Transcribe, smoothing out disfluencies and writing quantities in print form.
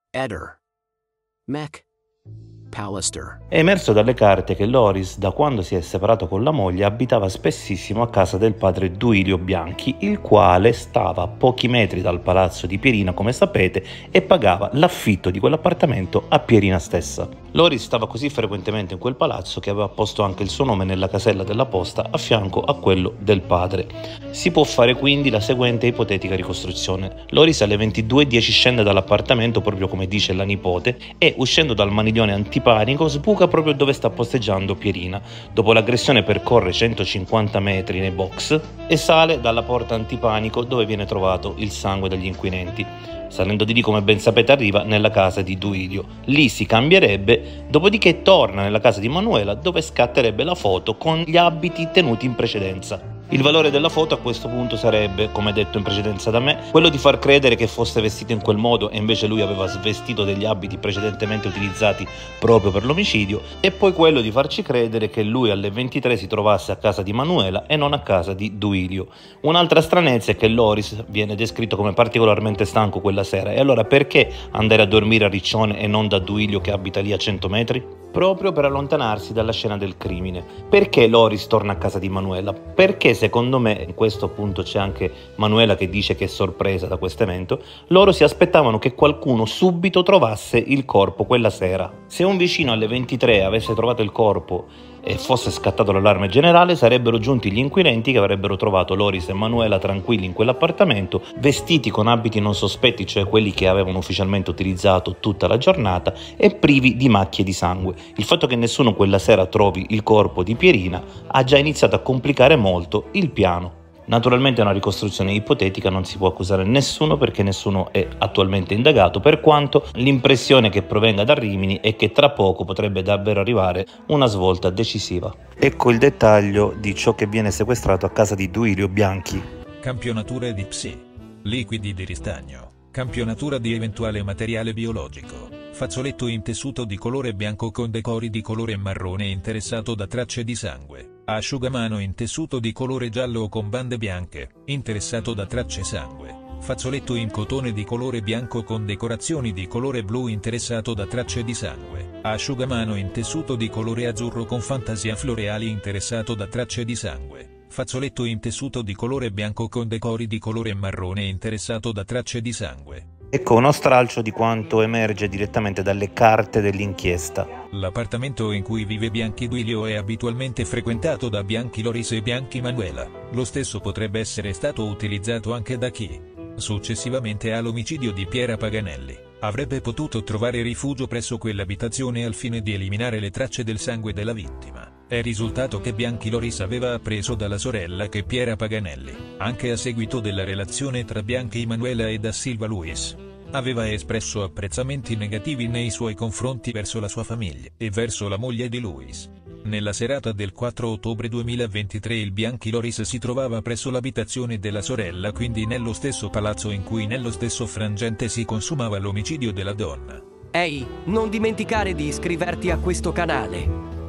Eder. Mac. Pallister. È emerso dalle carte che Loris, da quando si è separato con la moglie, abitava spessissimo a casa del padre Duilio Bianchi, il quale stava a pochi metri dal palazzo di Pierina, come sapete, e pagava l'affitto di quell'appartamento a Pierina stessa. Loris stava così frequentemente in quel palazzo che aveva posto anche il suo nome nella casella della posta a fianco a quello del padre. Si può fare quindi la seguente ipotetica ricostruzione. Loris alle 22:10 scende dall'appartamento proprio come dice la nipote e, uscendo dal maniglione antipanico, sbuca proprio dove sta posteggiando Pierina. Dopo l'aggressione percorre 150 metri nei box e sale dalla porta antipanico dove viene trovato il sangue degli inquirenti. Salendo di lì, come ben sapete, arriva nella casa di Duilio. Lì si cambierebbe, dopodiché torna nella casa di Manuela dove scatterebbe la foto con gli abiti tenuti in precedenza. Il valore della foto a questo punto sarebbe, come detto in precedenza da me, quello di far credere che fosse vestito in quel modo e invece lui aveva svestito degli abiti precedentemente utilizzati proprio per l'omicidio, e poi quello di farci credere che lui alle 23 si trovasse a casa di Manuela e non a casa di Duilio. Un'altra stranezza è che Loris viene descritto come particolarmente stanco quella sera, e allora perché andare a dormire a Riccione e non da Duilio che abita lì a 100 metri? Proprio per allontanarsi dalla scena del crimine. Perché Loris torna a casa di Manuela? Perché secondo me, in questo appunto c'è anche Manuela che dice che è sorpresa da questo evento, loro si aspettavano che qualcuno subito trovasse il corpo quella sera. Se un vicino alle 23 avesse trovato il corpo e fosse scattato l'allarme generale, sarebbero giunti gli inquirenti che avrebbero trovato Loris e Manuela tranquilli in quell'appartamento, vestiti con abiti non sospetti, cioè quelli che avevano ufficialmente utilizzato tutta la giornata, e privi di macchie di sangue. Il fatto che nessuno quella sera trovi il corpo di Pierina ha già iniziato a complicare molto il piano. Naturalmente è una ricostruzione ipotetica, non si può accusare nessuno perché nessuno è attualmente indagato, per quanto l'impressione che provenga da Rimini è che tra poco potrebbe davvero arrivare una svolta decisiva. Ecco il dettaglio di ciò che viene sequestrato a casa di Duilio Bianchi. Campionature di psi. Liquidi di ristagno. Campionatura di eventuale materiale biologico. Fazzoletto in tessuto di colore bianco con decori di colore marrone interessato da tracce di sangue. Asciugamano in tessuto di colore giallo o con bande bianche, interessato da tracce sangue. Fazzoletto in cotone di colore bianco con decorazioni di colore blu interessato da tracce di sangue. Asciugamano in tessuto di colore azzurro con fantasia floreali interessato da tracce di sangue. Fazzoletto in tessuto di colore bianco con decori di colore marrone interessato da tracce di sangue. Ecco uno stralcio di quanto emerge direttamente dalle carte dell'inchiesta. L'appartamento in cui vive Bianchi Duilio è abitualmente frequentato da Bianchi Loris e Bianchi Manuela. Lo stesso potrebbe essere stato utilizzato anche da chi, successivamente all'omicidio di Piera Paganelli, avrebbe potuto trovare rifugio presso quell'abitazione al fine di eliminare le tracce del sangue della vittima. È risultato che Bianchi Loris aveva appreso dalla sorella che Piera Paganelli, anche a seguito della relazione tra Bianchi Manuela e da Silva Luis, aveva espresso apprezzamenti negativi nei suoi confronti verso la sua famiglia e verso la moglie di Luis. Nella serata del 4 ottobre 2023 il Bianchi Loris si trovava presso l'abitazione della sorella, quindi nello stesso palazzo in cui nello stesso frangente si consumava l'omicidio della donna. Ehi, non dimenticare di iscriverti a questo canale.